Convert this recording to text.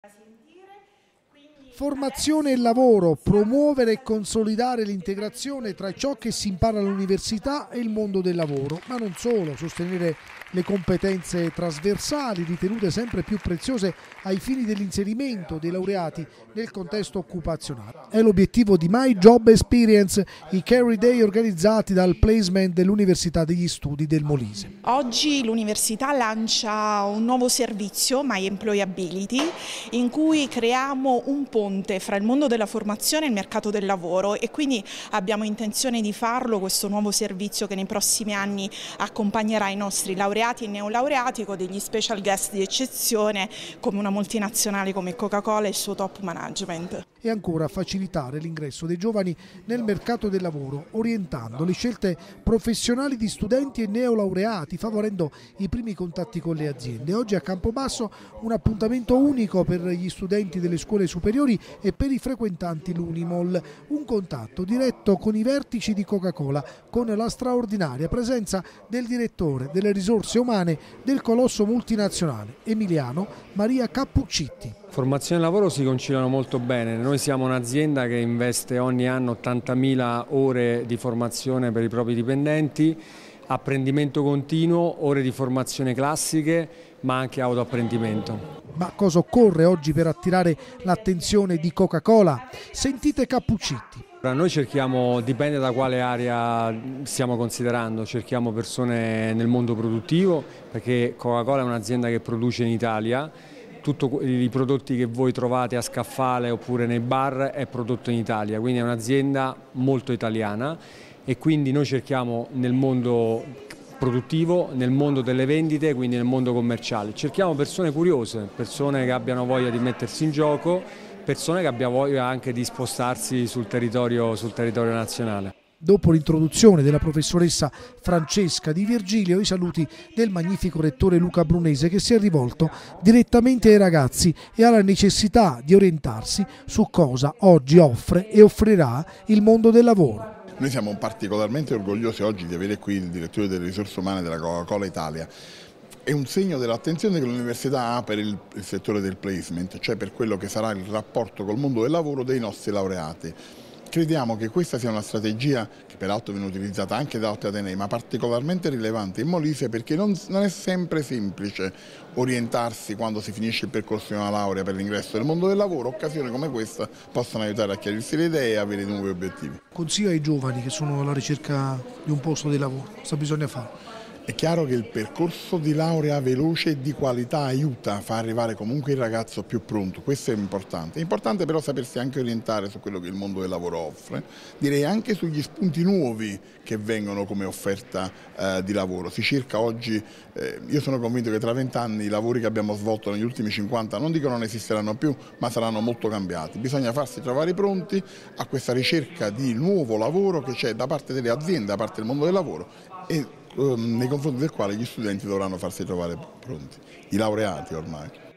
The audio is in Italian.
Formazione e lavoro, promuovere e consolidare l'integrazione tra ciò che si impara all'università e il mondo del lavoro, ma non solo, sostenere le competenze trasversali ritenute sempre più preziose ai fini dell'inserimento dei laureati nel contesto occupazionale. È l'obiettivo di My Job Experience, i Career Day organizzati dal Placement dell'Università degli Studi del Molise. Oggi l'università lancia un nuovo servizio, My Employability, in cui creiamo un ponte fra il mondo della formazione e il mercato del lavoro, e quindi abbiamo intenzione di farlo, questo nuovo servizio che nei prossimi anni accompagnerà i nostri laureati e neolaureati con degli special guest di eccezione come una multinazionale come Coca-Cola e il suo top management. E ancora facilitare l'ingresso dei giovani nel mercato del lavoro, orientando le scelte professionali di studenti e neolaureati, favorendo i primi contatti con le aziende. Oggi a Campobasso un appuntamento unico per gli studenti delle scuole superiori e per i frequentanti l'Unimol, un contatto diretto con i vertici di Coca-Cola, con la straordinaria presenza del direttore delle risorse umane del colosso multinazionale Emiliano Maria Cappuccitti. Formazione e lavoro si conciliano molto bene. Noi siamo un'azienda che investe ogni anno 80.000 ore di formazione per i propri dipendenti, apprendimento continuo, ore di formazione classiche, ma anche autoapprendimento. Ma cosa occorre oggi per attirare l'attenzione di Coca-Cola? Sentite Cappuccitti. Noi cerchiamo, dipende da quale area stiamo considerando, cerchiamo persone nel mondo produttivo, perché Coca-Cola è un'azienda che produce in Italia. Tutti i prodotti che voi trovate a scaffale oppure nei bar è prodotto in Italia, quindi è un'azienda molto italiana, e quindi noi cerchiamo nel mondo produttivo, nel mondo delle vendite, quindi nel mondo commerciale. Cerchiamo persone curiose, persone che abbiano voglia di mettersi in gioco, persone che abbiano voglia anche di spostarsi sul territorio nazionale. Dopo l'introduzione della professoressa Francesca Di Virgilio, i saluti del magnifico rettore Luca Brunese, che si è rivolto direttamente ai ragazzi e alla necessità di orientarsi su cosa oggi offre e offrirà il mondo del lavoro. Noi siamo particolarmente orgogliosi oggi di avere qui il direttore delle risorse umane della Coca-Cola Italia. È un segno dell'attenzione che l'università ha per il settore del placement, cioè per quello che sarà il rapporto col mondo del lavoro dei nostri laureati. Crediamo che questa sia una strategia che peraltro viene utilizzata anche da altri atenei, ma particolarmente rilevante in Molise, perché non è sempre semplice orientarsi quando si finisce il percorso di una laurea per l'ingresso nel mondo del lavoro. Occasioni come questa possono aiutare a chiarirsi le idee e avere nuovi obiettivi. Consiglio ai giovani che sono alla ricerca di un posto di lavoro, cosa bisogna fare? È chiaro che il percorso di laurea veloce e di qualità aiuta a far arrivare comunque il ragazzo più pronto, questo è importante. È importante però sapersi anche orientare su quello che il mondo del lavoro offre, direi anche sugli spunti nuovi che vengono come offerta di lavoro. Si cerca oggi, io sono convinto che tra 20 anni i lavori che abbiamo svolto negli ultimi 50 non dico non esisteranno più, ma saranno molto cambiati. Bisogna farsi trovare pronti a questa ricerca di nuovo lavoro che c'è da parte delle aziende, da parte del mondo del lavoro, e nei confronti del quale gli studenti dovranno farsi trovare pronti, i laureati ormai.